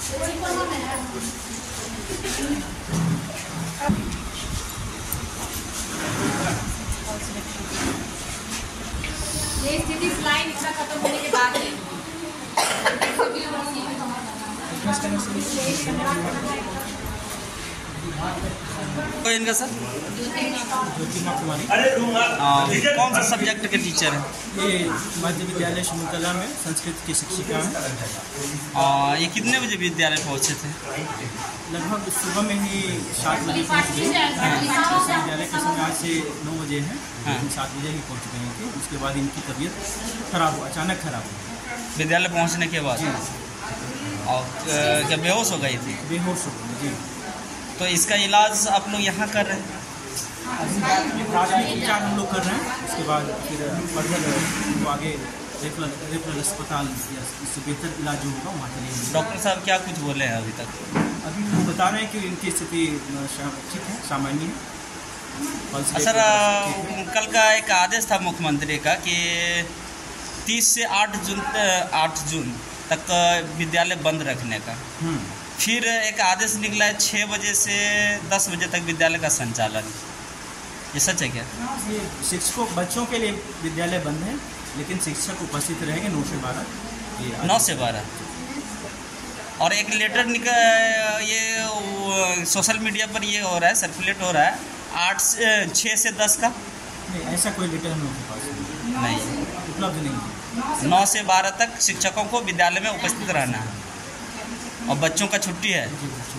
ये स्थिति स्लाइड इतना खत्म होने के बाद है। तो इनका सर कौन सा सब्जेक्ट के टीचर हैं? ये मध्य विद्यालय शिमुलतला में संस्कृत की शिक्षिका हैं। ये कितने बजे विद्यालय पहुंचे थे? लगभग सुबह में ही 7 बजे पहुँच गए। विद्यालय के समय आज से 9 बजे है, लेकिन 7 बजे ही पहुँच गए थे। उसके बाद इनकी तबीयत खराब हुआ, अचानक खराब हुई। विद्यालय पहुंचने के बाद और क्या बेहोश हो गई थी? बेहोश हो गई जी। तो इसका इलाज आप लोग यहाँ कर रहे हैं? उपचार हम लोग कर रहे हैं। उसके बाद फिर फर्दर वो आगे रेफरल अस्पताल या इससे बेहतर इलाज जो होगा वहाँ चलेंगे। डॉक्टर साहब क्या कुछ बोले हैं अभी तक? अभी वो बता रहे हैं कि इनकी स्थिति ठीक है, सामान्य है। सर कल का एक आदेश था मुख्यमंत्री का कि 30 से 8 जून तक विद्यालय बंद रखने का। फिर एक आदेश निकला है 6 बजे से 10 बजे तक विद्यालय का संचालन। ये सच है क्या? ये शिक्षकों बच्चों के लिए विद्यालय बंद है, लेकिन शिक्षक उपस्थित रहेंगे 9 से 12। 9 से 12। और एक लेटर ये सोशल मीडिया पर ये हो रहा है, सर्कुलेट हो रहा है 6 से 10 का। नहीं, ऐसा कोई लेटर हम लोगों के पास नहीं उपलब्ध नहीं है। 9 से 12 तक शिक्षकों को विद्यालय में उपस्थित रहना है और बच्चों का छुट्टी है।